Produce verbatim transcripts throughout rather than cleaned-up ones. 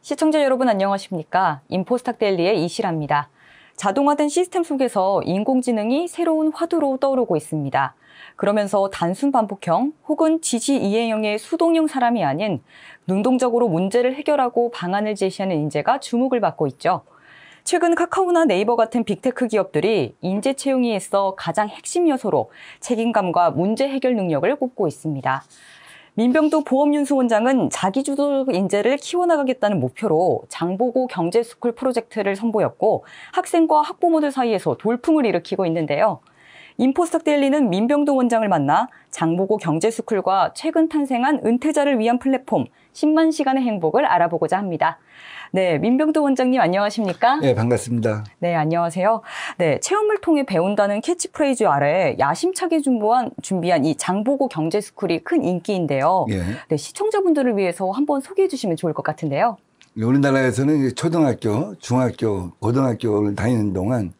시청자 여러분 안녕하십니까? 인포스탁 데일리의 이시라입니다. 자동화된 시스템 속에서 인공지능이 새로운 화두로 떠오르고 있습니다. 그러면서 단순 반복형 혹은 지시 이행형의 수동형 사람이 아닌 능동적으로 문제를 해결하고 방안을 제시하는 인재가 주목을 받고 있죠. 최근 카카오나 네이버 같은 빅테크 기업들이 인재 채용에 있어 가장 핵심 요소로 책임감과 문제 해결 능력을 꼽고 있습니다. 민병도 보험윤수원장은 자기주도 인재를 키워나가겠다는 목표로 장보고 경제스쿨 프로젝트를 선보였고 학생과 학부모들 사이에서 돌풍을 일으키고 있는데요. 인포스탁 데일리는 민병도 원장을 만나 장보고 경제스쿨과 최근 탄생한 은퇴자를 위한 플랫폼 십만 시간의 행복을 알아보고자 합니다. 네, 민병도 원장님 안녕하십니까? 네, 반갑습니다. 네, 안녕하세요. 네, 체험을 통해 배운다는 캐치프레이즈 아래 야심차게 준비한, 준비한 이 장보고 경제스쿨이 큰 인기인데요. 예. 네, 시청자분들을 위해서 한번 소개해 주시면 좋을 것 같은데요. 우리나라에서는 초등학교, 중학교, 고등학교를 다니는 동안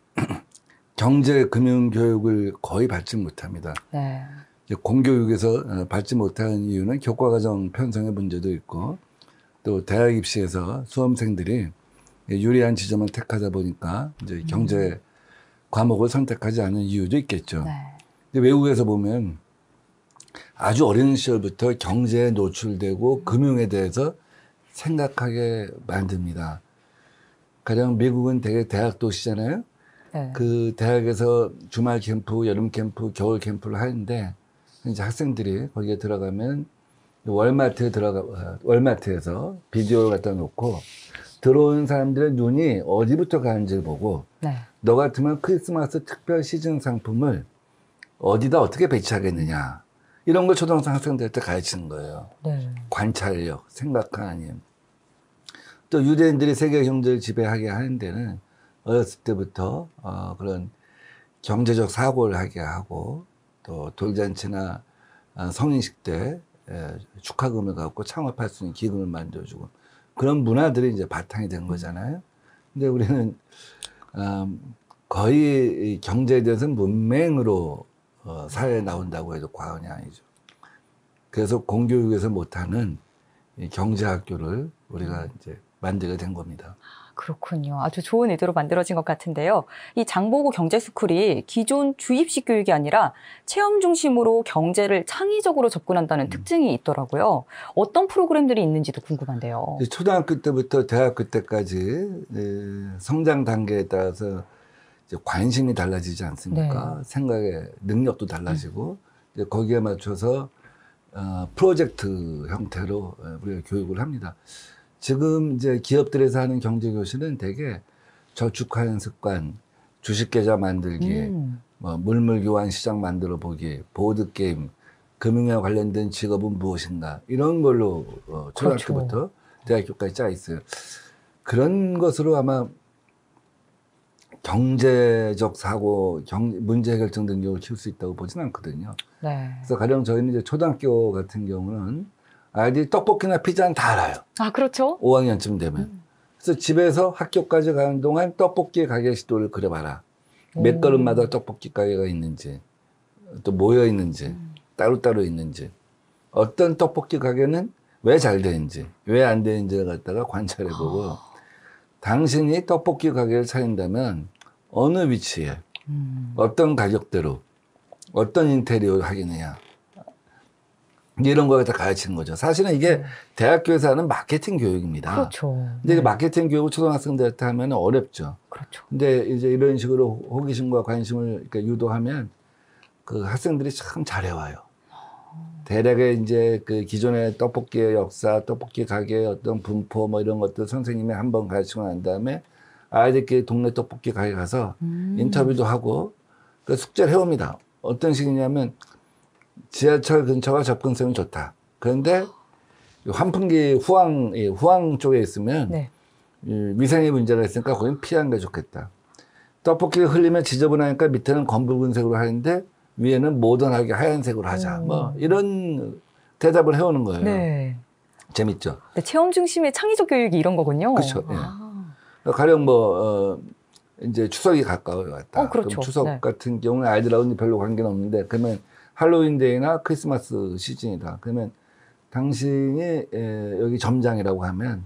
경제, 금융 교육을 거의 받지 못합니다. 네. 공교육에서 받지 못하는 이유는 교과과정 편성의 문제도 있고 또 대학 입시에서 수험생들이 유리한 지점을 택하다 보니까 이제 경제 음. 과목을 선택하지 않은 이유도 있겠죠. 네. 근데 외국에서 보면 아주 어린 시절부터 경제에 노출되고 금융에 대해서 생각하게 만듭니다. 가령 미국은 되게 대학 도시잖아요. 네. 그 대학에서 주말 캠프, 여름 캠프, 겨울 캠프를 하는데 이제 학생들이 거기에 들어가면 월마트에 들어가 월마트에서 비디오를 갖다 놓고 들어오는 사람들의 눈이 어디부터 가는지를 보고 네. 너 같으면 크리스마스 특별 시즌 상품을 어디다 어떻게 배치하겠느냐 이런 걸 초등학생 학생들한테 가르치는 거예요. 네. 관찰력, 생각하는 힘. 또 유대인들이 세계 경제를 지배하게 하는 데는 어렸을 때부터 어, 그런 경제적 사고를 하게 하고 또 돌잔치나 어, 성인식 때 에, 축하금을 갖고 창업할 수 있는 기금을 만들어주고 그런 문화들이 이제 바탕이 된 거잖아요. 근데 우리는 어, 거의 경제에 대해서는 문맹으로 어, 사회에 나온다고 해도 과언이 아니죠. 그래서 공교육에서 못하는 이 경제학교를 우리가 이제 만들게 된 겁니다. 그렇군요. 아주 좋은 의도로 만들어진 것 같은데요. 이 장보고 경제스쿨이 기존 주입식 교육이 아니라 체험 중심으로 경제를 창의적으로 접근한다는 음. 특징이 있더라고요. 어떤 프로그램들이 있는지도 궁금한데요. 초등학교 때부터 대학교 때까지 성장 단계에 따라서 이제 관심이 달라지지 않습니까? 네. 생각의 능력도 달라지고 음. 이제 거기에 맞춰서 어, 프로젝트 형태로 우리가 교육을 합니다. 지금 이제 기업들에서 하는 경제교실은 되게 저축하는 습관, 주식계좌 만들기, 음. 뭐 물물교환 시장 만들어 보기, 보드게임, 금융에 관련된 직업은 무엇인가 이런 걸로 어, 초등학교부터 그렇죠. 대학교까지 짜 있어요. 그런 것으로 아마 경제적 사고, 경, 문제 해결적 능력을 키울 수 있다고 보지는 않거든요. 네. 그래서 가령 저희는 이제 초등학교 같은 경우는 아이들이 떡볶이나 피자는 다 알아요. 아, 그렇죠. 오 학년쯤 되면. 음. 그래서 집에서 학교까지 가는 동안 떡볶이 가게 시도를 그려봐라. 오. 몇 걸음마다 떡볶이 가게가 있는지, 또 모여 있는지, 음. 따로따로 있는지, 어떤 떡볶이 가게는 왜 잘 되는지, 왜 안 되는지를 갖다가 관찰해보고, 어. 당신이 떡볶이 가게를 차린다면 어느 위치에, 음. 어떤 가격대로, 어떤 인테리어를 하겠느냐. 이런 걸 다 가르치는 거죠. 사실은 이게 네. 대학교에서 하는 마케팅 교육입니다. 그렇죠. 근데 네. 마케팅 교육을 초등학생들한테 하면 어렵죠. 그렇죠. 근데 이제 이런 식으로 호기심과 관심을 이렇게 유도하면 그 학생들이 참 잘해와요. 대략의 이제 그 기존의 떡볶이의 역사, 떡볶이 가게의 어떤 분포 뭐 이런 것들 선생님이 한번 가르치고 난 다음에 아이들끼리 동네 떡볶이 가게 가서 음. 인터뷰도 하고 그 숙제를 해옵니다. 어떤 식이냐면 지하철 근처가 접근성이 좋다. 그런데 환풍기 후황, 후황 쪽에 있으면 네. 위생의 문제가 있으니까 거긴 피하는 게 좋겠다. 떡볶이가 흘리면 지저분하니까 밑에는 검붉은색으로 하는데 위에는 모던하게 하얀색으로 하자. 오. 뭐 이런 대답을 해오는 거예요. 네. 재밌죠. 네, 체험 중심의 창의적 교육이 이런 거군요. 그렇죠. 아. 예. 가령 뭐 어, 이제 추석이 가까워 왔다. 어, 그렇죠. 그럼 추석 네. 같은 경우는 아이들하고는 별로 관계는 없는데 그러면 할로윈데이나 크리스마스 시즌이다. 그러면 당신이 에, 여기 점장이라고 하면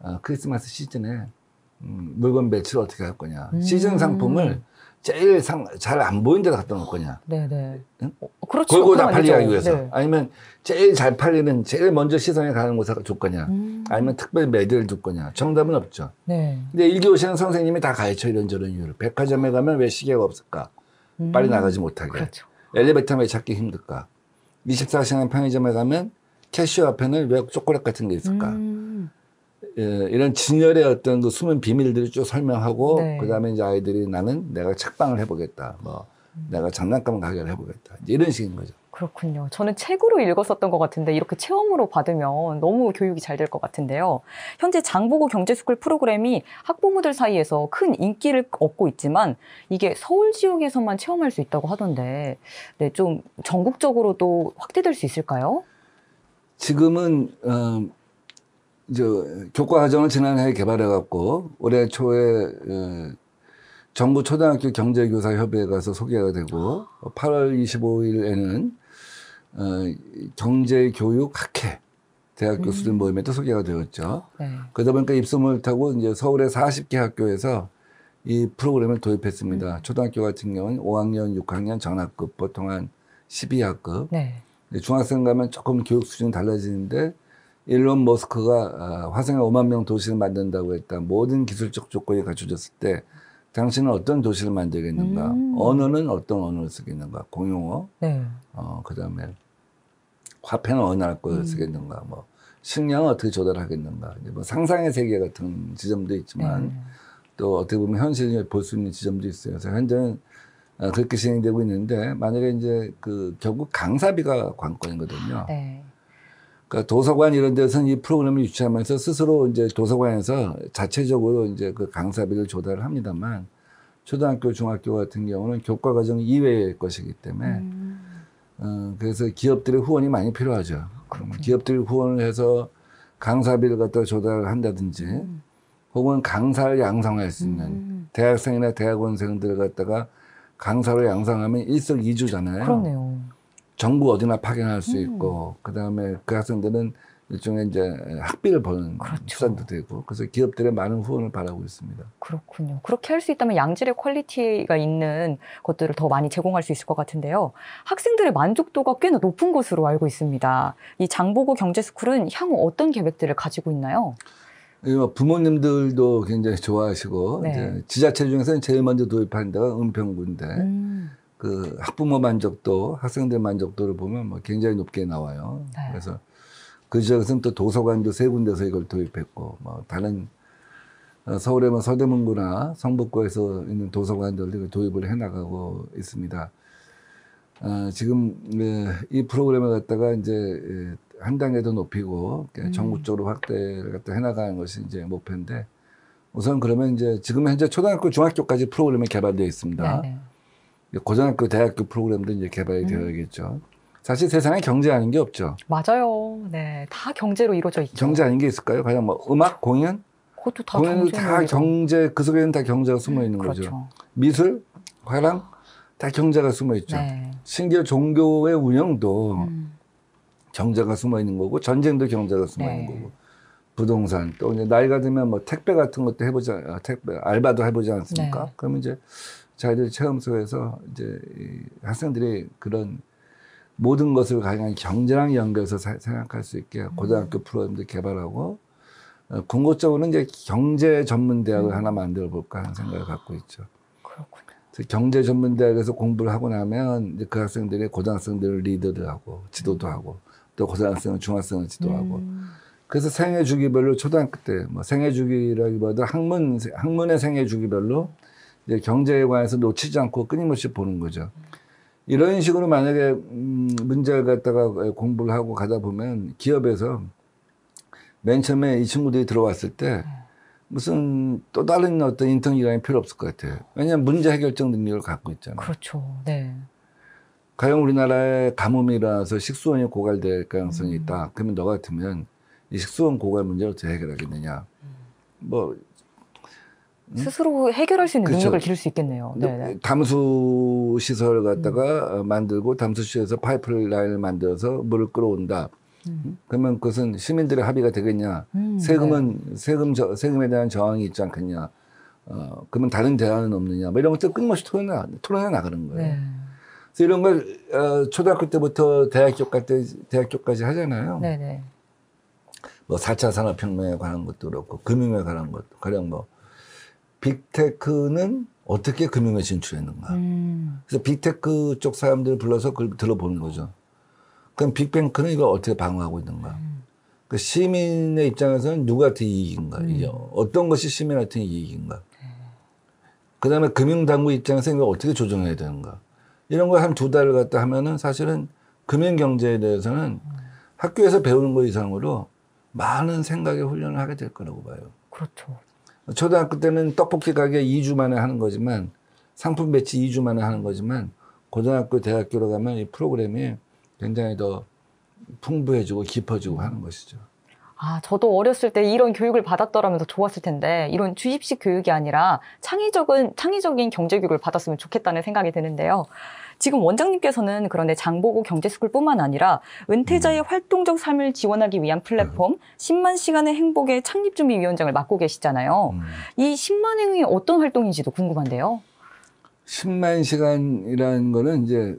어, 크리스마스 시즌에 음, 물건 매출을 어떻게 할 거냐. 음. 시즌 상품을 제일 잘 안 보이는 데다 갖다 놓을 거냐. 네네. 응? 어, 그렇죠. 골고 다 팔리기 하기 위해서. 네. 아니면 제일 잘 팔리는, 제일 먼저 시선에 가는 곳에 줄 거냐. 음. 아니면 특별 매대를 줄 거냐. 정답은 없죠. 네. 근데 일 기 오시는 선생님이 다 가르쳐, 이런저런 이유를. 백화점에 가면 왜 시계가 없을까? 음. 빨리 나가지 못하게. 그렇죠. 엘리베이터 왜 찾기 힘들까? 이십사 시간 편의점에 가면 캐시어 앞에는 왜 초콜릿 같은 게 있을까? 음. 예, 이런 진열의 어떤 그 숨은 비밀들을 쭉 설명하고, 네. 그 다음에 이제 아이들이 나는 내가 책방을 해보겠다. 뭐, 음. 내가 장난감 가게를 해보겠다. 이런 식인 거죠. 그렇군요. 저는 책으로 읽었었던 것 같은데 이렇게 체험으로 받으면 너무 교육이 잘 될 것 같은데요. 현재 장보고 경제스쿨 프로그램이 학부모들 사이에서 큰 인기를 얻고 있지만 이게 서울 지역에서만 체험할 수 있다고 하던데 네, 좀 전국적으로도 확대될 수 있을까요? 지금은 어, 저 교과 과정을 지난해 개발해갖고 올해 초에 어, 정부 초등학교 경제교사 협의회 가서 소개가 되고 팔월 이십오일에는 어, 경제교육학회 대학 음. 교수들 모임에도 소개가 되었죠. 네. 그러다 보니까 입소문을 타고 이제 서울의 사십 개 학교에서 이 프로그램을 도입했습니다. 음. 초등학교 같은 경우는 오 학년, 육 학년 전학급, 보통 한 십이 학급. 네. 중학생 가면 조금 교육 수준이 달라지는데 일론 머스크가 화성에 오만 명 도시를 만든다고 했다. 모든 기술적 조건이 갖춰졌을 때 당신은 어떤 도시를 만들겠는가? 음. 언어는 어떤 언어를 쓰겠는가? 공용어. 네. 어, 그 다음에 화폐는 어느 나라 걸 음. 쓰겠는가? 뭐 식량은 어떻게 조달하겠는가? 이제 뭐 상상의 세계 같은 지점도 있지만 네. 또 어떻게 보면 현실을 볼 수 있는 지점도 있어요. 그래서 현재는 그렇게 진행되고 있는데 만약에 이제 그 결국 강사비가 관건이거든요. 네. 그러니까 도서관 이런 데서는 이 프로그램을 유치하면서 스스로 이제 도서관에서 자체적으로 이제 그 강사비를 조달을 합니다만 초등학교, 중학교 같은 경우는 교과 과정 이외의 것이기 때문에 음. 어, 그래서 기업들의 후원이 많이 필요하죠. 그러면 기업들이 후원을 해서 강사비를 갖다 조달을 한다든지 음. 혹은 강사를 양성할 수 있는 음. 대학생이나 대학원생들을 갖다가 강사로 양성하면 일석이조잖아요. 그렇네요. 정부 어디나 파견할 수 있고, 음. 그 다음에 그 학생들은 일종의 이제 학비를 버는 그렇죠. 수단도 되고, 그래서 기업들의 많은 후원을 바라고 있습니다. 그렇군요. 그렇게 할 수 있다면 양질의 퀄리티가 있는 것들을 더 많이 제공할 수 있을 것 같은데요. 학생들의 만족도가 꽤나 높은 것으로 알고 있습니다. 이 장보고 경제스쿨은 향후 어떤 계획들을 가지고 있나요? 부모님들도 굉장히 좋아하시고, 네. 이제 지자체 중에서는 제일 먼저 도입한 데가 은평구인데, 음. 그 학부모 만족도, 학생들 만족도를 보면 뭐 굉장히 높게 나와요. 네. 그래서 그 지역에서는 또 도서관도 세 군데서 이걸 도입했고, 뭐 다른 서울의 뭐 서대문구나 성북구에서 있는 도서관들도 도입을 해나가고 있습니다. 어, 지금 이 프로그램을 갖다가 이제 한 단계 더 높이고 음. 전국적으로 확대를 갖다 해나가는 것이 이제 목표인데 우선 그러면 이제 지금 현재 초등학교, 중학교까지 프로그램이 개발되어 있습니다. 네네. 고등학교, 대학교 프로그램도 이제 개발이 음. 되어야겠죠. 사실 세상에 경제 아닌 게 없죠. 맞아요. 네, 다 경제로 이루어져 있죠. 경제 아닌 게 있을까요? 과연 뭐 음악, 공연? 그것도 다 공연도 다 경제, 그 속에는 다 경제가 숨어 있는 음, 그렇죠. 거죠. 미술, 화랑 다 경제가 숨어 있죠. 네. 심지어 종교의 운영도 음. 경제가 숨어 있는 거고 전쟁도 경제가 숨어 네. 있는 거고 부동산 또 이제 나이가 들면 뭐 택배 같은 것도 해보지 택배 알바도 해보지 않습니까? 네. 그러면 이제 자기들 체험소에서 이제 학생들이 그런 모든 것을 가장 경제랑 연결해서 사, 생각할 수 있게 고등학교 음. 프로그램도 개발하고 어, 궁극적으로는 이제 경제 전문 대학을 음. 하나 만들어 볼까 하는 생각을 갖고 있죠. 그렇군요. 그래서 경제 전문 대학에서 공부를 하고 나면 이제 그 학생들이 고등학생들을 리더도 하고 지도도 음. 하고 또 고등학생은 중학생을 지도하고 음. 그래서 생애 주기별로 초등학교 때 뭐 생애 주기라기보다 학문 학문의 생애 주기별로 이제 경제에 관해서 놓치지 않고 끊임없이 보는 거죠. 이런 식으로 만약에 음, 문제를 갖다가 공부를 하고 가다 보면 기업에서 맨 처음에 이 친구들이 들어왔을 때 무슨 또 다른 어떤 인턴 기간이 필요 없을 것 같아요. 왜냐하면 문제 해결적 능력을 갖고 있잖아요. 그렇죠. 네. 과연 우리나라에 가뭄이 일어나서 식수원이 고갈될 가능성이 있다. 음. 그러면 너 같으면 이 식수원 고갈 문제를 어떻게 해결하겠느냐. 음. 뭐 음? 스스로 해결할 수 있는 그렇죠. 능력을 기를 수 있겠네요. 네네. 담수 시설을 갖다가 음. 만들고 담수 시설에서 파이프라인을 만들어서 물을 끌어온다. 음. 그러면 그것은 시민들의 합의가 되겠냐? 음, 세금은 네. 세금 저, 세금에 대한 저항이 있지 않겠냐? 어, 그러면 다른 대안은 없느냐? 뭐 이런 것들 끊임없이 토론해, 토론해 나가는 거예요. 네. 그래서 이런 걸 어, 초등학교 때부터 대학교까지 대학교까지 하잖아요. 네네. 뭐 사 차 산업혁명에 관한 것도 그렇고 금융에 관한 것도 가령 뭐 빅테크는 어떻게 금융에 진출했는가. 음. 그래서 빅테크 쪽 사람들을 불러서 그걸 들어보는 거죠. 그럼 빅뱅크는 이걸 어떻게 방어하고 있는가. 음. 그 시민의 입장에서는 누구한테 이익인가. 음. 이게 어떤 것이 시민한테 이익인가. 네. 그 다음에 금융당국 입장에서 이걸 어떻게 조정해야 되는가. 이런 걸 한 두 달을 갖다 하면은 사실은 금융경제에 대해서는 음. 학교에서 배우는 것 이상으로 많은 생각의 훈련을 하게 될 거라고 봐요. 그렇죠. 초등학교 때는 떡볶이 가게 이 주 만에 하는 거지만 상품 배치 이 주 만에 하는 거지만 고등학교, 대학교로 가면 이 프로그램이 굉장히 더 풍부해지고 깊어지고 하는 것이죠. 아, 저도 어렸을 때 이런 교육을 받았더라면 더 좋았을 텐데 이런 주입식 교육이 아니라 창의적인, 창의적인 경제 교육을 받았으면 좋겠다는 생각이 드는데요. 지금 원장님께서는 그런데 장보고 경제스쿨뿐만 아니라 은퇴자의 음. 활동적 삶을 지원하기 위한 플랫폼 음. 십만 시간의 행복의 창립준비위원장을 맡고 계시잖아요. 음. 이 십만 행이 어떤 활동인지도 궁금한데요. 십만 시간이라는 거는 이제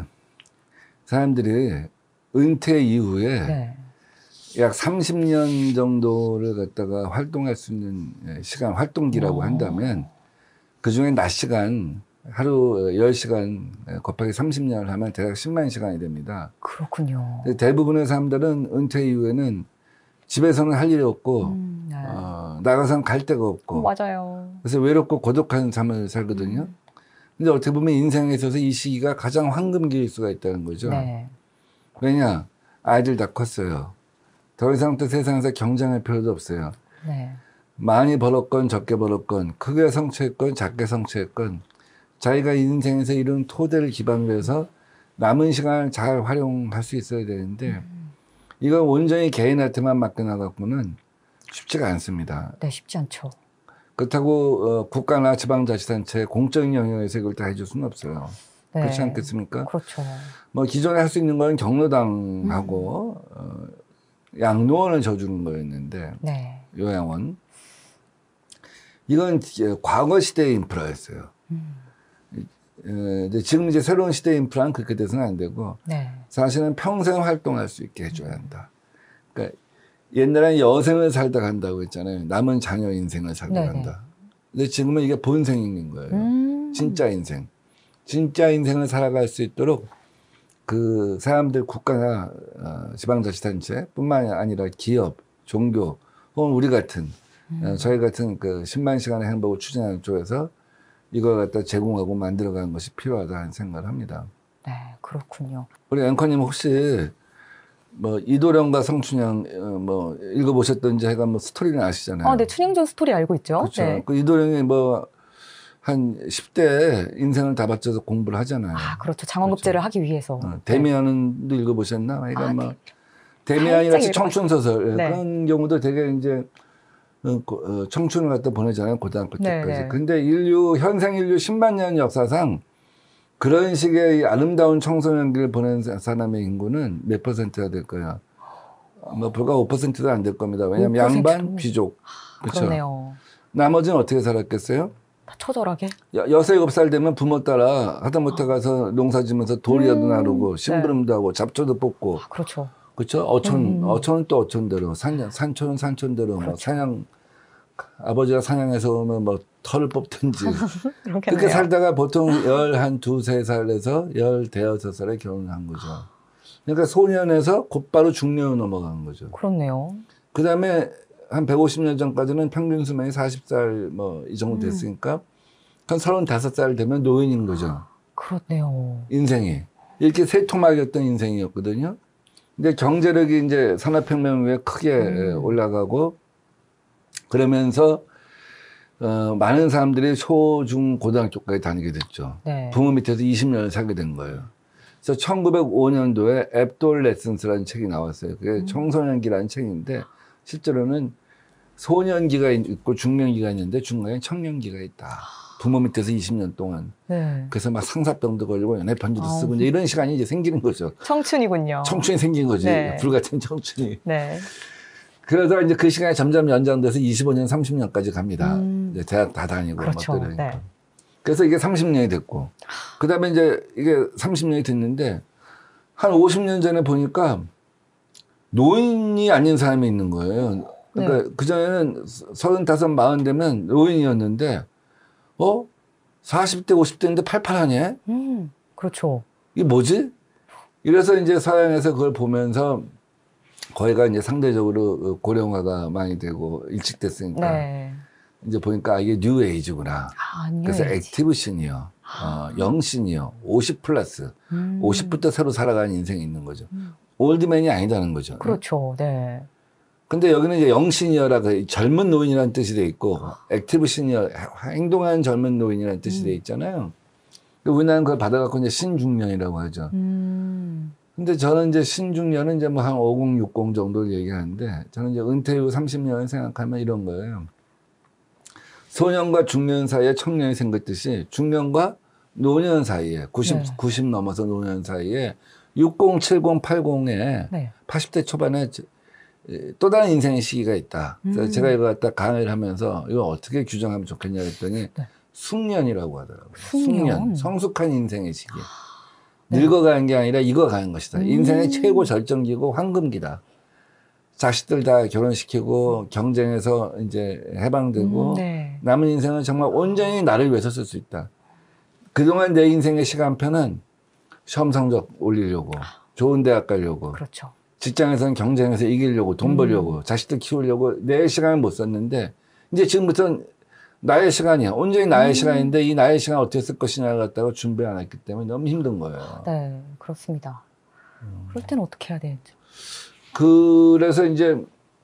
사람들이 은퇴 이후에 네. 약 삼십 년 정도를 갖다가 활동할 수 있는 시간, 활동기라고 오. 한다면 그중에 낮 시간 하루 열 시간 곱하기 삼십 년을 하면 대략 십만 시간이 됩니다. 그렇군요. 대부분의 사람들은 은퇴 이후에는 집에서는 할 일이 없고 음, 네. 어, 나가서는 갈 데가 없고 맞아요. 그래서 외롭고 고독한 삶을 살거든요. 음. 근데 어떻게 보면 인생에 있어서 이 시기가 가장 황금기일 수가 있다는 거죠. 네. 왜냐? 아이들 다 컸어요. 더 이상 또 세상에서 경쟁할 필요도 없어요. 네. 많이 벌었건 적게 벌었건 크게 성취했건 작게 성취했건 자기가 인생에서 이룬 토대를 기반으로 해서 남은 시간을 잘 활용할 수 있어야 되는데 음. 이건 온전히 개인한테만 맡겨놔갖고는 쉽지가 않습니다. 네, 쉽지 않죠. 그렇다고 어, 국가나 지방자치단체 공적인 영역에서 이걸 다 해줄 수는 없어요. 네. 그렇지 않겠습니까? 그렇죠. 뭐 기존에 할 수 있는 건 경로당하고 음. 어, 양로원을 져주는 거였는데 네. 요양원 이건 과거 시대의 인프라였어요. 음. 에, 지금 이제 새로운 시대의 인프라는 그렇게 돼서는 안 되고 네. 사실은 평생 활동할 수 있게 해줘야 한다. 그러니까 옛날에는 여생을 살다 간다고 했잖아요. 남은 자녀 인생을 살다 네네. 간다. 근데 지금은 이게 본생인 거예요. 음. 진짜 인생. 진짜 인생을 살아갈 수 있도록 그 사람들 국가나 어, 지방자치단체 뿐만 아니라 기업, 종교 혹은 우리 같은 음. 어, 저희 같은 그 십만 시간의 행복을 추진하는 쪽에서 이걸 갖다 제공하고 만들어가는 것이 필요하다는 생각을 합니다. 네, 그렇군요. 우리 앵커님 혹시 뭐 이도령과 성춘향 어, 뭐 읽어보셨던지 해가 뭐 스토리는 아시잖아요. 아, 네, 춘향전 스토리 알고 있죠. 그렇죠. 네. 그 이도령이 뭐 한 십 대 인생을 다 바쳐서 공부를 하잖아요. 아, 그렇죠. 장원급제를 그렇죠. 하기 위해서. 어, 데미안도 네. 읽어보셨나? 그러니까 아, 뭐 네. 데미안이 같이 청춘 소설 네. 그런 경우도 되게 이제 어, 어, 청춘을 갖다 보내잖아요. 고등학교 때까지. 네, 네. 근데 인류 현생 인류 십만 년 역사상 그런 식의 아름다운 청소년기를 보낸 사람의 인구는 몇 퍼센트가 될 거야? 뭐 불과 오 퍼센트도 안 될 겁니다. 왜냐하면 오 퍼센트로? 양반, 귀족. 그렇죠. 그러네요. 나머지는 어떻게 살았겠어요? 다 처절하게? 여섯, 일곱 살 되면 부모 따라 하다못해 가서 농사 지면서 돌이라도 음, 나르고 심부름도 네. 하고 잡초도 뽑고. 아, 그렇죠. 그렇죠. 어촌, 음. 어촌은 또 어촌대로, 산, 산촌은 산촌대로, 그렇죠. 뭐 사냥, 아버지가 사냥해서 오면 뭐 털을 뽑든지. 그렇게 살다가 보통 열한 두 세 살에서 열 대여섯 살에 결혼을 한 거죠. 그러니까 소년에서 곧바로 중년으로 넘어간 거죠. 그렇네요. 그 다음에 한 백오십 년 전까지는 평균 수명이 사십 살 뭐 이 정도 됐으니까 음. 한 서른다섯 살 되면 노인인 거죠. 그렇네요. 인생이. 이렇게 세토막이었던 인생이었거든요. 근데 경제력이 이제 산업혁명 후에 크게 음. 올라가고 그러면서 어, 많은 사람들이 초, 중, 고등학교까지 다니게 됐죠. 네. 부모 밑에서 이십 년을 살게 된 거예요. 그래서 천구백오 년도에 앱돌레슨스라는 책이 나왔어요. 그게 음. 청소년기라는 책인데 실제로는 소년기가 있고 중년기가 있는데 중간에 청년기가 있다. 부모 밑에서 이십 년 동안. 네. 그래서 막 상사병도 걸리고 연애 편지도 아우. 쓰고 이제 이런 시간이 이제 생기는 거죠. 청춘이군요. 청춘이 생긴 거지. 네. 불같은 청춘이. 네. 그러다 이제 그 시간이 점점 연장돼서 이십오 년, 삼십 년까지 갑니다. 음. 이제 대학 다 다니고. 그렇죠. 막 그러니까. 네. 그래서 이게 삼십 년이 됐고. 그 다음에 이제 이게 삼십 년이 됐는데 한 오십 년 전에 보니까 노인이 아닌 사람이 있는 거예요. 그러니까 네. 그전에는 서른다섯, 마흔 되면 노인이었는데, 어? 사십 대, 오십 대인데 팔팔하네? 음, 그렇죠. 이게 뭐지? 이래서 이제 서양에서 그걸 보면서 거기가 이제 상대적으로 고령화가 많이 되고 일찍 됐으니까 네. 이제 보니까 이게 뉴 에이지구나. 아, 그래서 뉴에이지. 액티브 시니어, 어, 영 시니어, 오십 플러스, 음. 오십부터 새로 살아가는 인생이 있는 거죠. 음. 올드맨이 아니다는 거죠. 그렇죠. 네. 근데 여기는 이제 영 시니어라 그 젊은 노인이라는 뜻이 돼 있고 액티브 시니어 행동하는 젊은 노인이라는 뜻이 음. 돼 있잖아요. 우리나라는 그걸 받아갖고 이제 신중년이라고 하죠. 음. 근데 저는 이제 신중년은 이제 뭐 한 오십, 육십 정도를 얘기하는데 저는 이제 은퇴 후 삼십 년을 생각하면 이런 거예요. 소년과 중년 사이에 청년이 생겼듯이 중년과 노년 사이에 구십, 네. 구십 넘어서 노년 사이에 육십, 칠십, 팔십에 네. 팔십 대 초반에 또 다른 인생의 시기가 있다. 그래서 음. 제가 이거 갖다 강의를 하면서 이거 어떻게 규정하면 좋겠냐 했더니 네. 숙년이라고 하더라고요. 숙년. 성숙한 인생의 시기. 네. 늙어가는 게 아니라 익어가는 것이다. 음. 인생의 최고 절정기고 황금기다. 자식들 다 결혼시키고 경쟁에서 이제 해방되고 음, 네. 남은 인생은 정말 온전히 나를 위해서 쓸 수 있다. 그동안 내 인생의 시간표는 시험 성적 올리려고 좋은 대학 가려고 그렇죠. 직장에서는 경쟁에서 이기려고 돈 음. 벌려고 자식들 키우려고 내 시간을 못 썼는데 이제 지금부터는 나의 시간이야. 온전히 나의 음. 시간인데 이 나의 시간 어떻게 쓸 것이냐를 갖다가 준비 안 했기 때문에 너무 힘든 거예요. 네, 그렇습니다. 음. 그럴 때는 어떻게 해야 되는지. 그래서 이제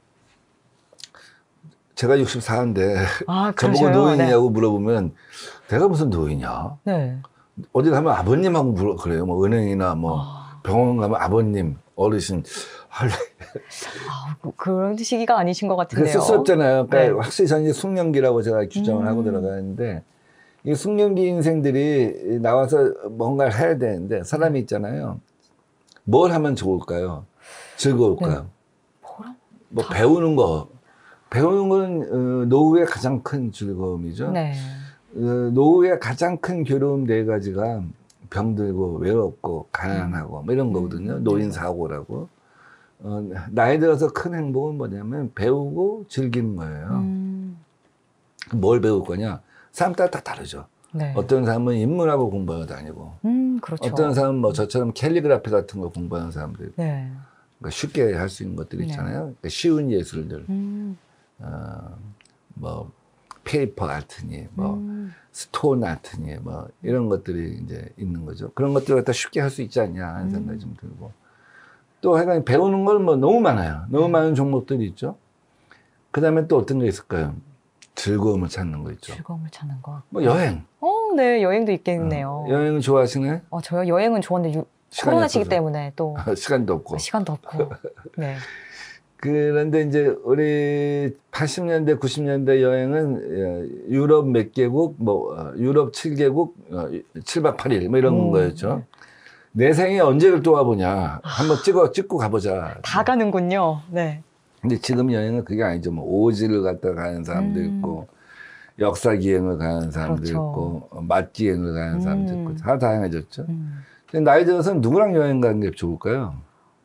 제가 육십사인데 아, 저보고 그러셔요? 노인이냐고 물어보면 내가 무슨 노인이야? 네. 어디 가면 아버님하고 물어 그래요. 뭐 은행이나 뭐 아, 병원 가면 아버님, 어르신. 할래. 아, 뭐 그런 시기가 아니신 것 같은데요. 그래서 쑥스럽잖아요. 그러니까 네. 확실히 저는 이제 숙련기라고 제가 규정을 음. 하고 들어가는데 이 숙련기 인생들이 나와서 뭔가를 해야 되는데 사람이 있잖아요. 뭘 하면 좋을까요? 즐거울까요? 네. 뭐라? 뭐 다- 배우는 거. 배우는 건 어, 노후의 가장 큰 즐거움이죠. 네. 어, 노후의 가장 큰 괴로움 네 가지가 병들고 외롭고 가난하고 뭐 이런 거거든요. 음. 노인 사고라고. 어, 나이 들어서 큰 행복은 뭐냐면 배우고 즐기는 거예요. 음. 뭘 배울 거냐? 사람 따라 다 다르죠. 네. 어떤 사람은 인문학을 공부하러 다니고, 음, 그렇죠. 어떤 사람은 뭐 저처럼 캘리그라피 같은 거 공부하는 사람들, 네. 그러니까 쉽게 할 수 있는 것들 있잖아요. 그러니까 쉬운 예술들, 음. 어, 뭐 페이퍼 아트니, 뭐 음. 스톤 아트니, 뭐 이런 것들이 이제 있는 거죠. 그런 것들을 갖다 쉽게 할 수 있지 않냐 하는 음. 생각이 좀 들고. 또 하여간 배우는 걸 뭐 너무 많아요. 너무 네. 많은 종목들이 있죠. 그 다음에 또 어떤 게 있을까요? 즐거움을 찾는 거 있죠. 즐거움을 찾는 거. 뭐 여행. 어, 네, 여행도 있겠네요. 어, 여행을 좋아하시네? 어, 저요 여행은 좋은데 유, 시간이 코로나 시기 없어서. 때문에 또 시간도 없고. 시간도 없고. 네. 그런데 이제 우리 팔십 년대, 구십 년대 여행은 유럽 몇 개국, 뭐 어, 유럽 칠 개국, 어, 칠 박 팔 일 뭐 이런 음. 거였죠. 내 생에 언제를 또 와보냐. 한번 찍어, 찍고 가보자. 다 가는군요. 네. 근데 지금 여행은 그게 아니죠. 뭐 오지를 갔다 가는 사람도 음. 있고, 역사 기행을 가는 사람도 그렇죠. 있고, 어, 맛 기행을 가는 사람도 음. 있고, 다 다양해졌죠. 음. 근데 나이 들어서는 누구랑 여행 가는 게 좋을까요?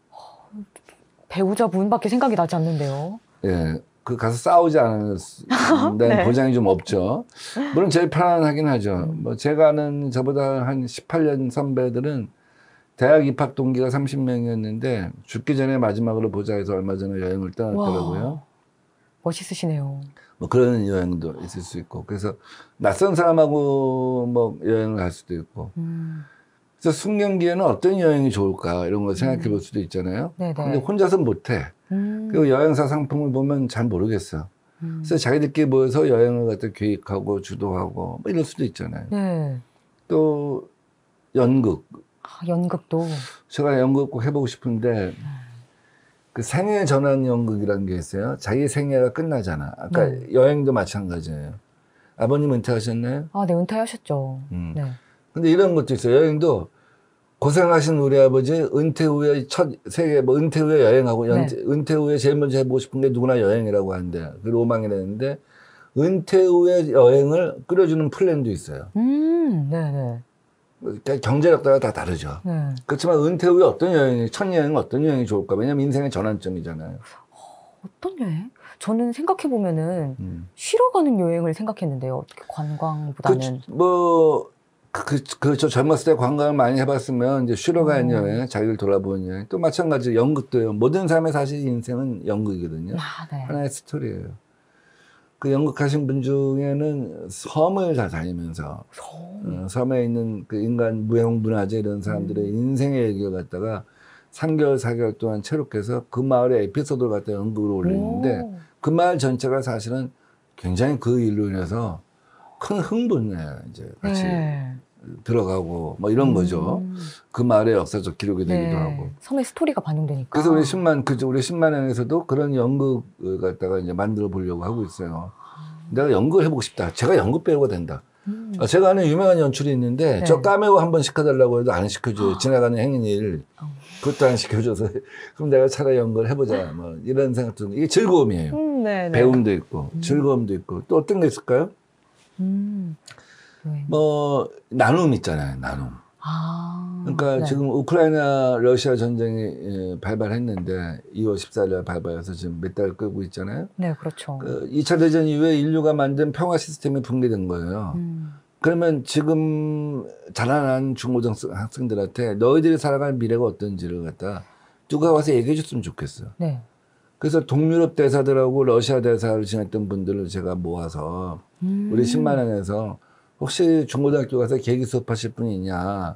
배우자분밖에 생각이 나지 않는데요. 예. 그 가서 싸우지 않는 데는 네. 보장이 좀 없죠. 물론 제일 편안하긴 하죠. 음. 뭐 제가 아는 저보다 한 십팔 년 선배들은 대학 입학 동기가 삼십 명이었는데 죽기 전에 마지막으로 보자 해서 얼마 전에 여행을 떠났더라고요. 와, 멋있으시네요. 뭐 그런 여행도 있을 수 있고. 그래서 낯선 사람하고 뭐 여행을 갈 수도 있고. 음. 그래서 숙련기에는 어떤 여행이 좋을까 이런 걸 생각해 볼 수도 있잖아요. 네네. 근데 혼자서는 못해. 음. 그리고 여행사 상품을 보면 잘 모르겠어. 음. 그래서 자기들끼리 모여서 여행을 갖다 계획하고 주도하고 뭐 이럴 수도 있잖아요. 네. 또 연극. 아, 연극도. 제가 연극 꼭 해보고 싶은데 그 생애 전환 연극이라는 게 있어요. 자기 생애가 끝나잖아. 아까 네. 여행도 마찬가지예요. 아버님 은퇴하셨나요? 아, 네, 은퇴하셨죠. 음. 네. 근데 이런 것도 있어요. 여행도 고생하신 우리 아버지 은퇴 후에 첫 세계 뭐 은퇴 후에 여행하고 연, 네. 은퇴 후에 제일 먼저 해보고 싶은 게 누구나 여행이라고 하는데 그 로망이라는데 은퇴 후에 여행을 끌어주는 플랜도 있어요. 음, 네네. 그러니까 경제력 따라 다 다르죠. 네. 그렇지만 은퇴 후에 어떤 여행이 첫 여행은 어떤 여행이 좋을까? 왜냐면 인생의 전환점이잖아요. 어떤 여행? 저는 생각해보면은 음. 쉬러 가는 여행을 생각했는데요. 어떻게 관광보다는. 그, 뭐, 그, 그, 저 젊었을 때 관광을 많이 해봤으면 이제 쉬러 가는 어. 여행, 자기를 돌아보는 여행. 또 마찬가지 연극도요. 모든 삶의 사실 인생은 연극이거든요. 아, 네. 하나의 스토리예요. 그 연극하신 분 중에는 섬을 다 다니면서 섬. 어, 섬에 있는 그 인간 무형문화재 이런 사람들의 음. 인생의 얘기를 갖다가 삼 개월, 사 개월 동안 체록해서 그 마을의 에피소드를 갖다 연극으로 올리는데 오. 그 마을 전체가 사실은 굉장히 그 일로 인해서 큰 흥분에 이제 같이 네. 들어가고 뭐 이런 거죠. 음. 그 마을의 역사적 기록이 되기도 네. 하고. 섬의 스토리가 반영되니까. 그래서 우리 십만, 그죠. 우리 십만행에서도 그런 연극을 갖다가 이제 만들어 보려고 하고 있어요. 내가 연극을 해보고 싶다. 제가 연극 배우가 된다. 음. 아, 제가 아는 유명한 연출이 있는데 네. 저 까메오 한번 시켜달라고 해도 안 시켜줘요. 지나가는 행인일 그것도 안 시켜줘서 그럼 내가 차라리 연극을 해보자. 뭐 이런 생각도 이게 즐거움이에요. 음, 네네. 배움도 있고 음. 즐거움도 있고 또 어떤 게 있을까요? 음. 여행. 뭐 나눔 있잖아요. 나눔. 아. 그러니까 네. 지금 우크라이나 러시아 전쟁이 예, 발발했는데 이월 십사일에 발발해서 지금 몇 달 끌고 있잖아요. 네, 그렇죠. 그 이 차 대전 이후에 인류가 만든 평화 시스템이 붕괴된 거예요. 음. 그러면 지금 자라난 중고등학생 학생들한테 너희들이 살아갈 미래가 어떤지를 갖다 누가 와서 얘기해 줬으면 좋겠어요. 네. 그래서 동유럽 대사들하고 러시아 대사를 지냈던 분들을 제가 모아서 음. 우리 십만원에서 혹시 중고등학교 가서 계기 수업하실 분이 있냐.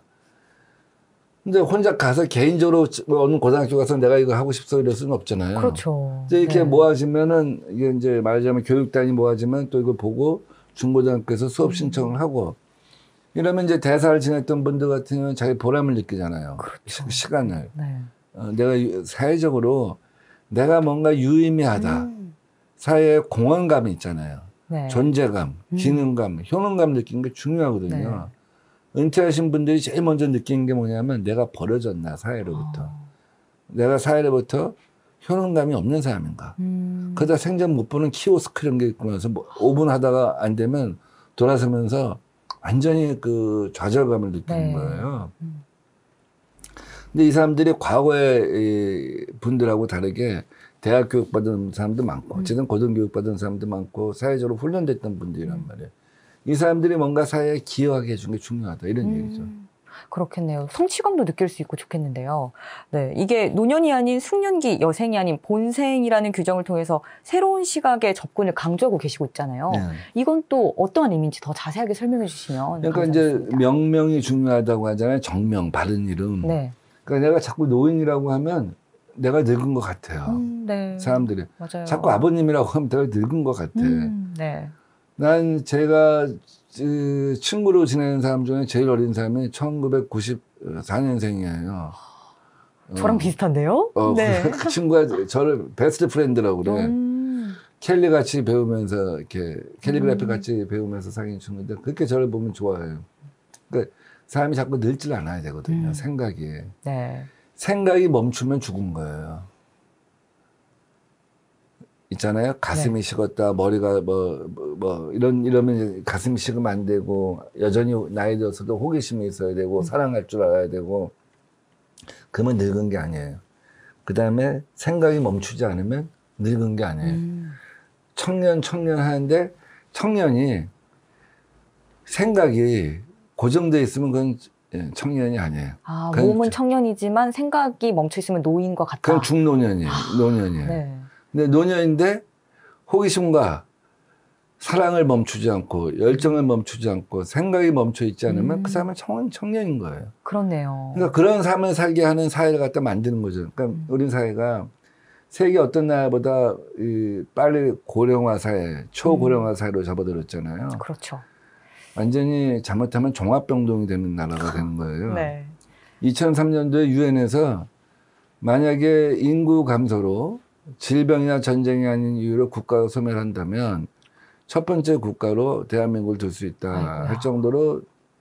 근데 혼자 가서 개인적으로 어느 고등학교 가서 내가 이거 하고 싶어 이럴 수는 없잖아요. 그렇죠. 이제 이렇게 네. 모아지면은 이게 이제 말하자면 교육단이 모아지면 또 이걸 보고 중고등학교에서 수업 음. 신청을 하고 이러면 이제 대사를 지냈던 분들 같은 경우는 자기 보람을 느끼잖아요. 그렇죠. 시, 시간을. 네. 어, 내가 유- 사회적으로 내가 뭔가 유의미하다. 음. 사회에 공헌감이 있잖아요. 네. 존재감, 음. 기능감, 효능감 느끼는 게 중요하거든요. 은퇴하신 분들이 제일 먼저 느끼는 게 뭐냐면 내가 버려졌나 사회로부터. 아. 내가 사회로부터 효능감이 없는 사람인가. 음. 그러다 생전 못 보는 키오스크 이런 게 있고 나서 뭐 오 분 하다가 안 되면 돌아서면서 완전히 그 좌절감을 느끼는 네. 거예요. 음. 근데 이 사람들이 과거의 이 분들하고 다르게 대학 교육 받은 사람도 많고, 음. 어쨌든 고등교육 받은 사람도 많고, 사회적으로 훈련됐던 분들이란 음. 말이에요. 이 사람들이 뭔가 사회에 기여하게 해준 게 중요하다. 이런 음. 얘기죠. 그렇겠네요. 성취감도 느낄 수 있고 좋겠는데요. 네, 이게 노년이 아닌 숙년기, 여생이 아닌 본생이라는 규정을 통해서 새로운 시각의 접근을 강조하고 계시고 있잖아요. 네. 이건 또 어떠한 의미인지 더 자세하게 설명해 주시면 그러니까 이제 감사하겠습니다. 명명이 중요하다고 하잖아요. 정명, 바른 이름. 네. 그러니까 내가 자꾸 노인이라고 하면 내가 늙은 것 같아요. 음, 네. 사람들이. 맞아요. 자꾸 아버님이라고 하면 내가 늙은 것 같아. 음, 네. 난 제가 그 친구로 지내는 사람 중에 제일 어린 사람이 천구백구십사년생이에요. 저랑 어, 비슷한데요? 어, 네. 그, 그 친구가 저를 베스트 프렌드라고 그래. 음, 켈리 같이 배우면서 이렇게 캘리그래피 음. 같이 배우면서 사귄 친구인데 그렇게 저를 보면 좋아해요. 그러니까 사람이 자꾸 늙질 않아야 되거든요. 음. 생각이. 네. 생각이 멈추면 죽은 거예요. 있잖아요. 가슴이 네. 식었다, 머리가 뭐, 뭐, 뭐 이런, 이러면 가슴이 식으면 안 되고, 여전히 나이 들어서도 호기심이 있어야 되고, 음. 사랑할 줄 알아야 되고, 그러면 늙은 게 아니에요. 그 다음에 생각이 멈추지 않으면 늙은 게 아니에요. 음. 청년, 청년 하는데, 청년이 생각이 고정돼 있으면 그건 청년이 아니에요. 아, 그건 몸은 주- 청년이지만 생각이 멈춰 있으면 노인과 같다. 그건 중노년이에요. 노년이에요. 네. 근데 노년인데 호기심과 사랑을 멈추지 않고 열정을 멈추지 않고 생각이 멈춰 있지 않으면 음. 그 사람은 청, 청년인 거예요. 그렇네요. 그러니까 그런 삶을 살게 하는 사회를 갖다 만드는 거죠. 그러니까 음. 우리 사회가 세계 어떤 나라보다 이 빨리 고령화 사회, 초고령화 사회로 접어들었잖아요. 그렇죠. 완전히 잘못하면 종합병동이 되는 나라가 되는 거예요. 네. 이천삼년도에 유엔에서 만약에 인구 감소로 질병이나 전쟁이 아닌 이유로 국가가 소멸한다면 첫 번째 국가로 대한민국을 둘 수 있다 아이고야. 할 정도로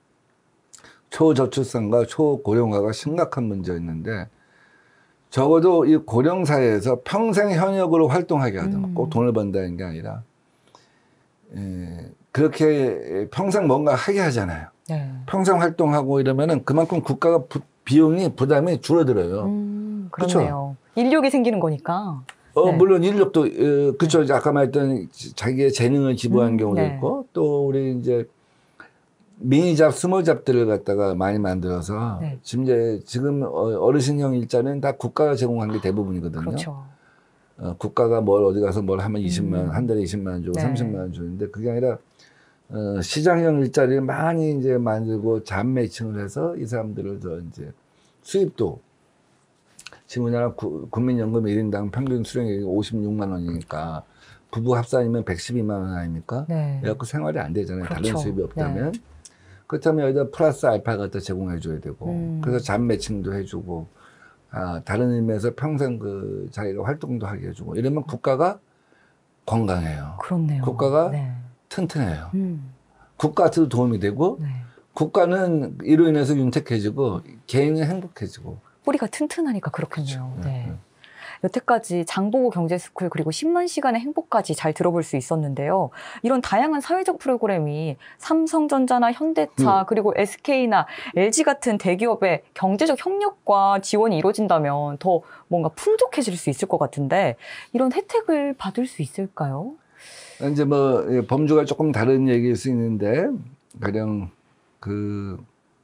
초저출산과 초고령화가 심각한 문제였는데 적어도 이 고령 사회에서 평생 현역으로 활동하게 하든 음. 꼭 돈을 번다는 게 아니라 에, 그렇게 평생 뭔가 하게 하잖아요. 네. 평생 활동하고 이러면은 그만큼 국가가 부, 비용이 부담이 줄어들어요. 음, 그쵸? 그렇네요. 인력이 생기는 거니까. 어, 네. 물론 인력도, 어, 그쵸. 이제 아까 말했던 자기의 재능을 기부한 음, 경우도 네. 있고, 또 우리 이제 미니잡, 스몰잡들을 갖다가 많이 만들어서, 네. 지금 이제 지금 어- 어르신형 일자는 다 국가가 제공한 게 대부분이거든요. 그렇죠. 어, 국가가 뭘 어디 가서 뭘 하면 이십만 원, 음. 한 달에 이십만 원 주고 네. 삼십만 원 주는데 그게 아니라, 어, 시장형 일자리를 많이 이제 만들고 잡 매칭을 해서 이 사람들을 더 이제 수입도 지금 우리나라 구, 국민연금 일 인당 평균 수령액이 오십육만 원이니까 부부 합산이면 백십이만 원 아닙니까? 네. 그래갖고 생활이 안 되잖아요. 그렇죠. 다른 수입이 없다면. 그렇다면 여기다 플러스 알파 갖다 제공해줘야 되고 음. 그래서 잡 매칭도 해주고 아, 다른 의미에서 평생 그 자기가 활동도 하게 해주고 이러면 국가가 건강해요. 그렇네요. 국가가 네. 튼튼해요. 음. 국가한테도 도움이 되고 네. 국가는 이로 인해서 윤택해지고 개인이 행복해지고 뿌리가 튼튼하니까 그렇겠네요. 그렇죠. 네. 네. 여태까지 장보고 경제스쿨 그리고 십만 시간의 행복까지 잘 들어볼 수 있었는데요. 이런 다양한 사회적 프로그램이 삼성전자나 현대차 음. 그리고 에스케이나 엘지 같은 대기업의 경제적 협력과 지원이 이루어진다면 더 뭔가 풍족해질 수 있을 것 같은데 이런 혜택을 받을 수 있을까요? 이제 뭐 예, 범주가 조금 다른 얘기일 수 있는데 가령 그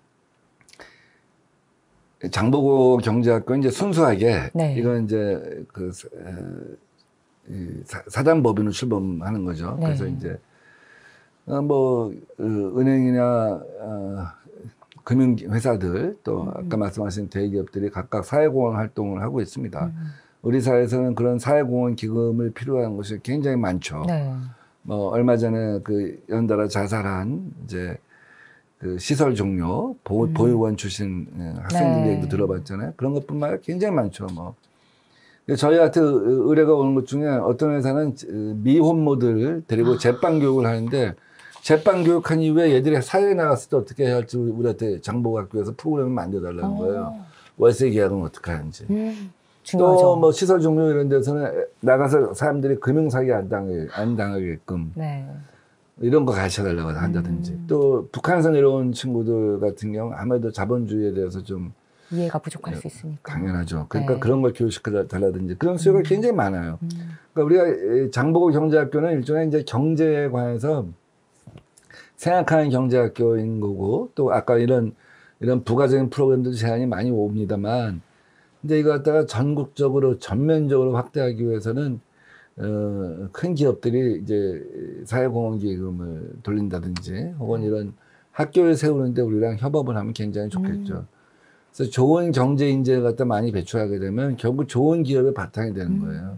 장보고 경제학교 이제 순수하게 네. 이건 이제 그 사단법인으로 출범하는 거죠. 네. 그래서 이제 어, 뭐 어, 은행이나 어, 금융회사들 또 음. 아까 말씀하신 대기업들이 각각 사회공헌 활동을 하고 있습니다. 음. 우리 사회에서는 그런 사회공헌 기금을 필요한 것이 굉장히 많죠. 네. 뭐 얼마 전에 그 연달아 자살한 이제 그 시설 종료 보, 음. 보육원 출신 학생들 네. 얘기도 들어봤잖아요. 그런 것뿐만 아니라 굉장히 많죠. 뭐 근데 저희한테 의뢰가 오는 것 중에 어떤 회사는 미혼모들을 데리고 아. 제빵 교육을 하는데 제빵 교육한 이후에 얘들이 사회에 나갔을 때 어떻게 해야 할지 우리한테 장보고학교에서 프로그램을 만들어달라는 거예요. 어. 월세 계약은 어떻게 하는지. 음. 중요하죠. 또 뭐 시설 종료 이런 데서는 나가서 사람들이 금융사기 안 당하게, 안 당하게끔 네. 이런 거 가르쳐달라고 한다든지. 음. 또 북한에서 내려온 친구들 같은 경우 아무래도 자본주의에 대해서 좀 이해가 부족할 수 있으니까. 당연하죠. 그러니까 네. 그런 걸 교육시켜달라든지 그런 수요가 음. 굉장히 많아요. 음. 그러니까 우리가 장보고 경제학교는 일종의 이제 경제에 관해서 생각하는 경제학교인 거고 또 아까 이런 이런 부가적인 프로그램도 제한이 많이 옵니다만 근데 이거 갖다가 전국적으로 전면적으로 확대하기 위해서는 어, 큰 기업들이 이제 사회공헌기금을 돌린다든지 혹은 이런 학교를 세우는데 우리랑 협업을 하면 굉장히 좋겠죠. 음. 그래서 좋은 경제 인재를 갖다 많이 배출하게 되면 결국 좋은 기업의 바탕이 되는 음. 거예요.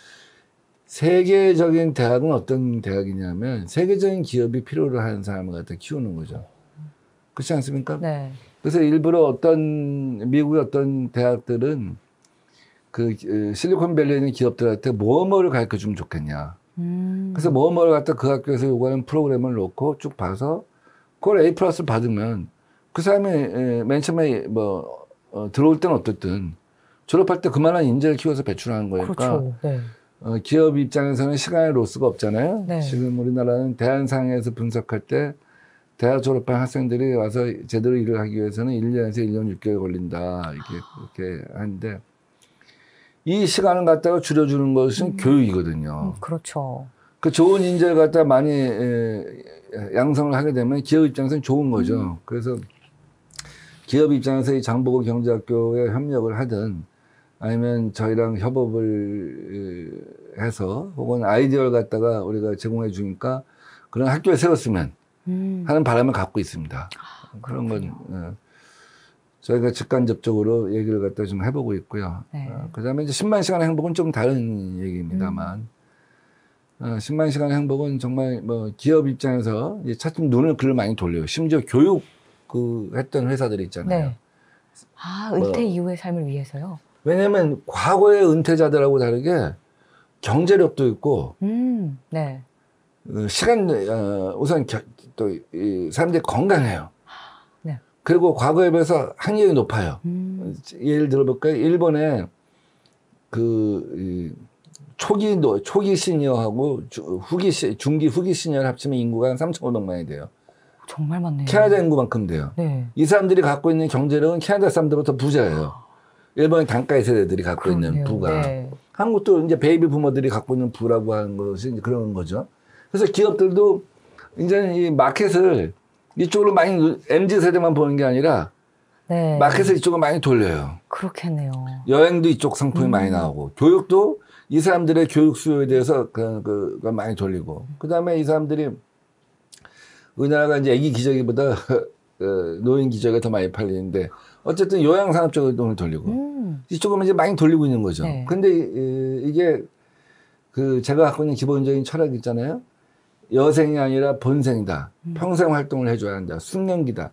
세계적인 대학은 어떤 대학이냐면 세계적인 기업이 필요로 하는 사람을 갖다 키우는 거죠. 그렇지 않습니까? 네. 그래서 일부러 어떤 미국의 어떤 대학들은 그 실리콘밸리에 있는 기업들한테 뭐뭐를 가르쳐 주면 좋겠냐. 음. 그래서 뭐뭐를 갖다 그 학교에서 요구하는 프로그램을 놓고 쭉 봐서 그걸 A 플러스를 받으면 그 사람이 맨 처음에 뭐 어, 들어올 때는 어떻든 졸업할 때 그만한 인재를 키워서 배출하는 거니까 그렇죠. 네. 어, 기업 입장에서는 시간의 로스가 없잖아요. 네. 지금 우리나라는 대한상에서 분석할 때 대학 졸업한 학생들이 와서 제대로 일을 하기 위해서는 일 년에서 일 년 육 개월 걸린다. 이렇게, 이렇게 하는데 이 시간을 갖다가 줄여주는 것은 음. 교육이거든요. 음, 그렇죠. 그 좋은 인재를 갖다 많이 에, 양성을 하게 되면 기업 입장에서는 좋은 거죠. 음. 그래서 기업 입장에서 이 장보고 경제학교에 협력을 하든 아니면 저희랑 협업을 해서 혹은 아이디어를 갖다가 우리가 제공해 주니까 그런 학교에 세웠으면 음. 하는 바람을 갖고 있습니다. 아, 그런 건 그렇군요. 어, 저희가 직간접적으로 얘기를 갖다 좀 해보고 있고요. 네. 어, 그다음에 이제 십만 시간의 행복은 좀 다른 얘기입니다만 어, 십만 시간의 행복은 정말 뭐 기업 입장에서 이제 차츰 눈을 글을 많이 돌려요. 심지어 교육 그 했던 회사들이 있잖아요. 네. 아, 은퇴 뭐, 이후의 삶을 위해서요? 왜냐하면 과거의 은퇴자들하고 다르게 경제력도 있고 음, 네. 어, 시간 어, 우선 겨, 또 이, 사람들이 건강해요. 네. 그리고 과거에 비해서 학력이 높아요. 음. 예를 들어볼까요? 일본에 그 이, 초기 노, 초기 시니어하고 주, 후기 시, 중기 후기 시니어를 합치면 인구가 한 삼천오백만이 돼요. 정말 많네요. 캐나다 인구만큼 돼요. 네. 이 사람들이 갖고 있는 경제력은 캐나다 사람들보다 부자예요. 일본의 단가의 세대들이 갖고 그렇네요. 있는 부가. 네. 한국도 이제 베이비 부모들이 갖고 있는 부라고 하는 것이 이제 그런 거죠. 그래서 기업들도 이제 이 마켓을 이쪽으로 많이 엠지 세대만 보는 게 아니라 네. 마켓을 이쪽으로 많이 돌려요. 그렇겠네요. 여행도 이쪽 상품이 음. 많이 나오고 교육도 이 사람들의 교육 수요에 대해서 그, 그, 그 많이 돌리고 그다음에 이 사람들이 우리나라가 이제 아기 기저귀보다 노인 기저귀가 더 많이 팔리는데 어쨌든 요양 산업 쪽으로 돈을 돌리고 음. 이쪽은 이제 많이 돌리고 있는 거죠. 네. 근데 이게 그 제가 갖고 있는 기본적인 철학 있잖아요. 여생이 아니라 본생이다. 음. 평생 활동을 해줘야 한다. 숙련기다.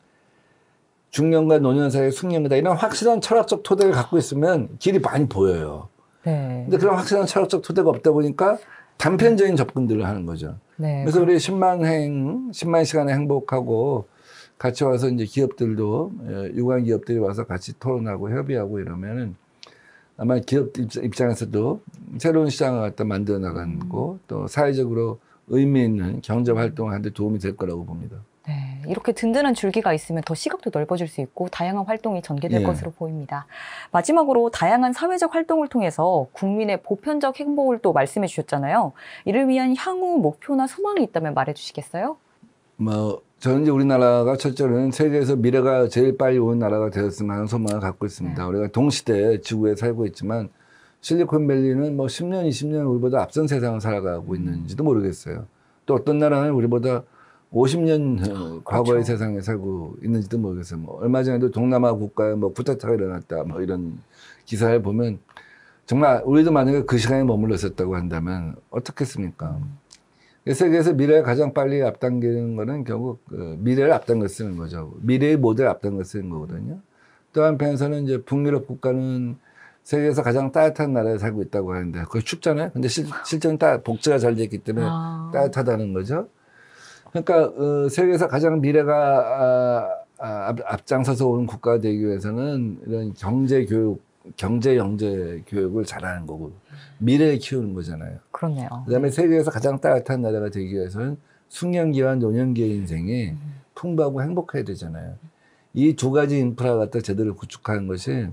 중년과 노년 사이의 숙련기다. 이런 확실한 철학적 토대를 갖고 있으면 길이 많이 보여요. 네. 근데 그런 확실한 철학적 토대가 없다 보니까 단편적인 접근들을 하는 거죠. 네. 그래서 우리 십만 행, 십만 시간의 행복하고 같이 와서 이제 기업들도, 유관 기업들이 와서 같이 토론하고 협의하고 이러면은 아마 기업 입장에서도 새로운 시장을 갖다 만들어 나가고 음. 또 사회적으로 의미 있는 경제 활동을 하는 데 도움이 될 거라고 봅니다. 네, 이렇게 든든한 줄기가 있으면 더 시각도 넓어질 수 있고 다양한 활동이 전개될 예. 것으로 보입니다. 마지막으로 다양한 사회적 활동을 통해서 국민의 보편적 행복을 또 말씀해 주셨잖아요. 이를 위한 향후 목표나 소망이 있다면 말해 주시겠어요? 뭐 저는 이제 우리나라가 첫째로는 세계에서 미래가 제일 빨리 오는 나라가 되었으면 하는 소망을 갖고 있습니다. 네. 우리가 동시대 지구에 살고 있지만 실리콘밸리는 뭐 십 년, 이십 년 우리보다 앞선 세상을 살아가고 있는지도 모르겠어요. 또 어떤 나라는 우리보다 오십 년 어, 과거의 그렇죠. 세상에 살고 있는지도 모르겠어요. 뭐 얼마 전에도 동남아 국가에 뭐 쿠데타가 일어났다 뭐 이런 기사를 보면 정말 우리도 만약에 그 시간에 머물러 있었다고 한다면 어떻겠습니까? 음. 세계에서 미래를 가장 빨리 앞당기는 거는 결국 그 미래를 앞당겨 쓰는 거죠. 미래의 모델을 앞당겨 쓰는 거거든요. 또 한편에서는 이제 북유럽 국가는 세계에서 가장 따뜻한 나라에 살고 있다고 하는데 그거 춥잖아요. 근데 실, 실제는 따, 복지가 잘 돼 있기 때문에 아. 따뜻하다는 거죠. 그러니까 어, 세계에서 가장 미래가 아, 아, 앞, 앞장서서 오는 국가가 되기 위해서는 이런 경제 교육, 경제 영재 교육을 잘하는 거고 미래를 키우는 거잖아요. 그렇네요. 그다음에 세계에서 가장 따뜻한 나라가 되기 위해서는 숙련기와 노년기의 인생이 음. 풍부하고 행복해야 되잖아요. 이 두 가지 인프라 갖다 제대로 구축하는 것이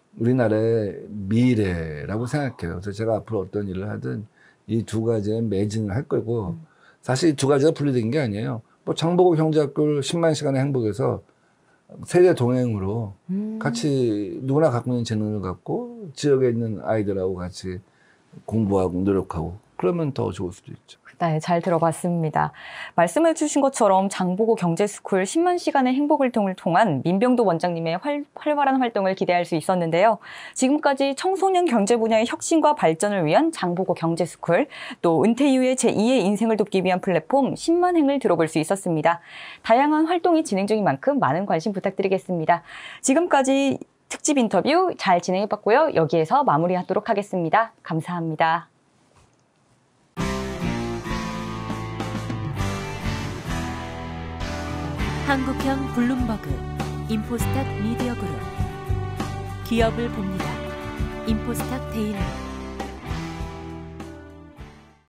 우리나라의 미래라고 생각해요. 그래서 제가 앞으로 어떤 일을 하든 이 두 가지에 매진을 할 거고 음. 사실 이 두 가지가 분리된 게 아니에요. 뭐 장보고 경제학교를 십만 시간의 행복에서 세대 동행으로 음. 같이 누구나 갖고 있는 재능을 갖고 지역에 있는 아이들하고 같이 공부하고 노력하고 그러면 더 좋을 수도 있죠. 네, 잘 들어봤습니다. 말씀해 주신 것처럼 장보고 경제스쿨 십만 시간의 행복을 통한 민병도 원장님의 활, 활발한 활동을 기대할 수 있었는데요. 지금까지 청소년 경제 분야의 혁신과 발전을 위한 장보고 경제스쿨, 또 은퇴 이후의 제이의 인생을 돕기 위한 플랫폼 십만 행을 들어볼 수 있었습니다. 다양한 활동이 진행 중인 만큼 많은 관심 부탁드리겠습니다. 지금까지 특집 인터뷰 잘 진행해봤고요. 여기에서 마무리하도록 하겠습니다. 감사합니다. 한국형 블룸버그, 인포스탁 미디어 그룹. 기업을 봅니다. 인포스탁 데일리.